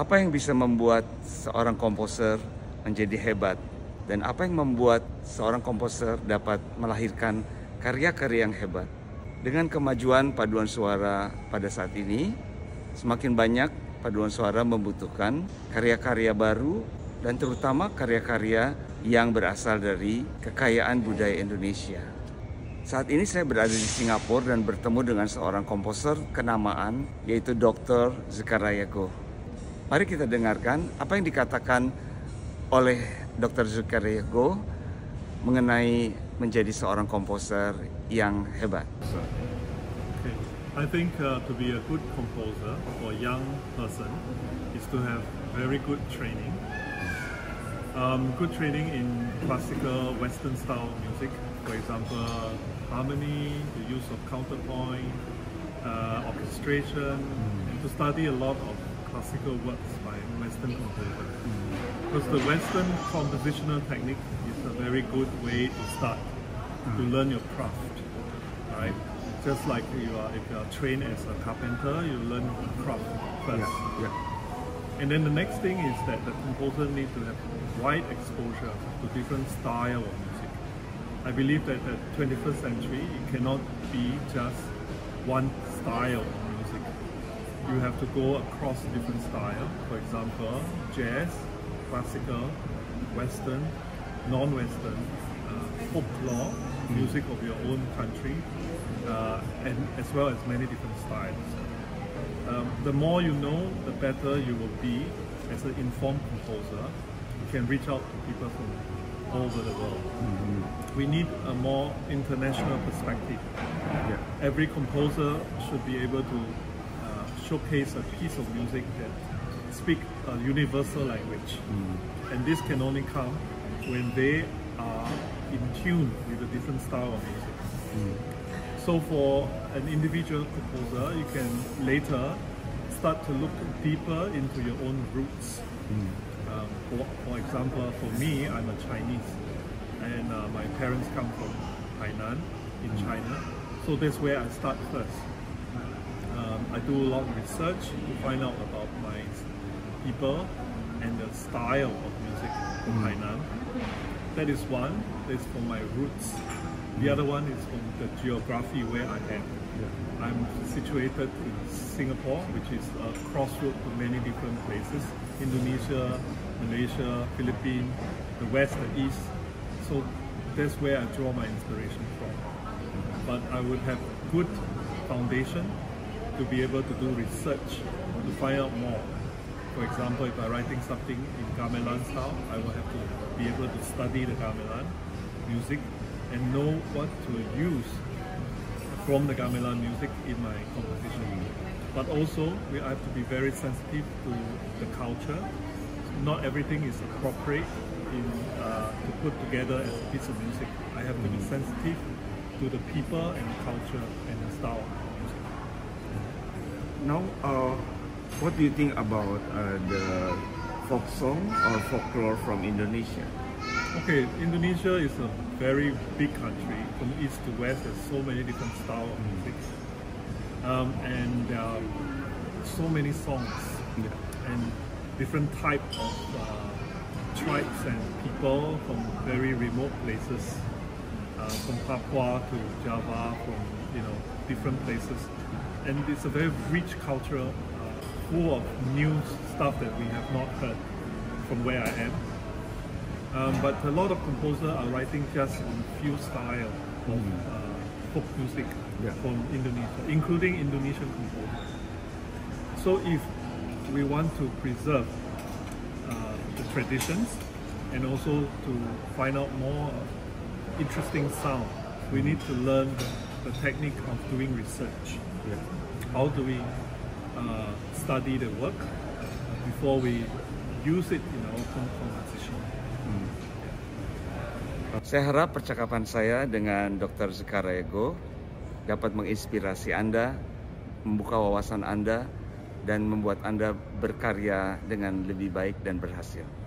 Apa yang bisa membuat seorang komposer menjadi hebat? Dan apa yang membuat seorang komposer dapat melahirkan karya-karya yang hebat? Dengan kemajuan paduan suara pada saat ini, semakin banyak paduan suara membutuhkan karya-karya baru dan terutama karya-karya yang berasal dari kekayaan budaya Indonesia. Saat ini saya berada di Singapura dan bertemu dengan seorang komposer kenamaan, yaitu Dr. Zakaria Goh. Mari kita dengarkan apa yang dikatakan oleh Dr. Zakaria Goh mengenai menjadi seorang komposer yang hebat. Okay. I think to be a good composer for a young person is to have very good training. Good training in classical Western style music, for example, harmony, the use of counterpoint, orchestration, and to study a lot of classical works by Western composers. Because the Western compositional technique is a very good way to start to learn your craft, right? Just like if you are trained as a carpenter, you learn craft first. And then the next thing is that the composer needs to have wide exposure to different style of music. I believe that the 21st century, it cannot be just one style of music. You have to go across different styles. For example, jazz, classical, Western, non-Western, folklore, music of your own country, and as well as many different styles. The more you know, the better you will be as an informed composer. You can reach out to people from all over the world. We need a more international perspective. Every composer should be able to showcase a piece of music that speaks a universal language. And this can only come when they are in tune with a different style of music. So for an individual composer, you can later start to look deeper into your own roots. For example, for me, I'm a Chinese, and my parents come from Hainan in China, so that's where I start first. I do a lot of research to find out about my people and the style of music from Hainan. That is one, that's from my roots. The other one is from the geography where I am. I'm situated in Singapore, which is a crossroad to many different places. Indonesia, Malaysia, Philippines, the west, the east. So that's where I draw my inspiration from. But I would have good foundation to be able to do research, to find out more. For example, if I'm writing something in gamelan style, I will have to be able to study the gamelan music and know what to use from the gamelan music in my composition. But also, I have to be very sensitive to the culture. Not everything is appropriate to put together as a piece of music. I have to be sensitive to the people and the culture and the style of music. Now, what do you think about the folk song or folklore from Indonesia? Okay, Indonesia is a very big country. From east to west, there's so many different styles of music. And there are so many songs and different types of tribes and people from very remote places, from Papua to Java, from different places. And it's a very rich culture, full of new stuff that we have not heard from where I am. But a lot of composers are writing just in few styles of folk music from Indonesia, including Indonesian composers. So if we want to preserve the traditions and also to find out more interesting sound, we need to learn the technique of doing research. How do we study the work before we use it in our own composition? Saya harap percakapan saya dengan Dr. Zakaria Goh dapat menginspirasi Anda, membuka wawasan Anda, dan membuat Anda berkarya dengan lebih baik dan berhasil.